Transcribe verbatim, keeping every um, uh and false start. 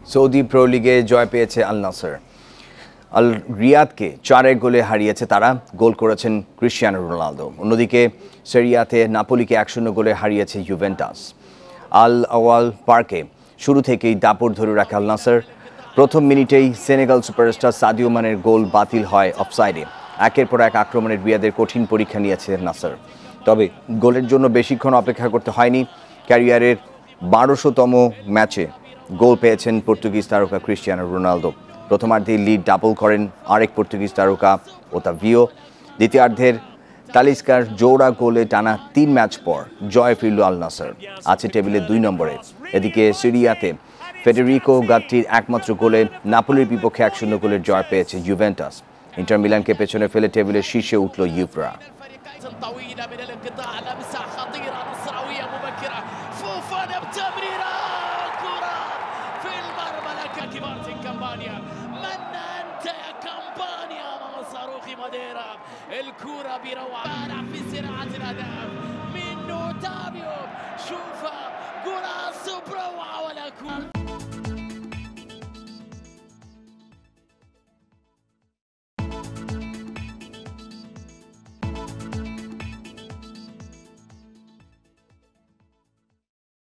Saudi pro লিগে জয় পেয়েছে আল নাসর। আল রিয়াদকে চার এক গোলে হারিয়েছে তারা। গোল করেছেন ক্রিস্টিয়ানো রোনালদো। অন্যদিকে সেরিয়াতে নাপোলিকে এক শূন্য গোলে হারিয়েছে জুভেন্টাস। আল আওয়াল পার্কে শুরু থেকেই দাপট ধরে রাখে আল নাসর। প্রথম মিনিটেই সেনেগাল সুপারস্টার সাদিও মানের গোল বাতিল হয় অফসাইডে। একের পর এক আক্রমণে রিয়াদের কঠিন পরীক্ষা নিয়েছে নাসর। তবে গোলের জন্য বেশিক্ষণ অপেক্ষা করতে হয়নি। ক্যারিয়ারের বারোশোতম ম্যাচে গোল পেয়েছেন পর্তুগিজ তারকা ক্রিস্টিয়ানো রোনালদো। প্রথমার্ধে লিড ডাবল করেন আরেক পর্তুগিজ তারকা ওতাভিও। দ্বিতীয়ার্ধের তালিস্কার জোড়া গোলে টানা তিন ম্যাচ পর জয় ফিরল আল নাসর, আছে টেবিলে দুই নম্বরে। এদিকে সিরিয়াতে ফেডেরিকো গাত্তির একমাত্র গোলে নাপোলির বিপক্ষে এক শূন্য গোলের জয় পেয়েছে জুভেন্টাস। ইন্টার মিলানকে পেছনে ফেলে টেবিলের শীর্ষে উঠল ইউভরা। الكرة بروعة في سرعة الأداء من نوتابيو. شوفها جولاس برو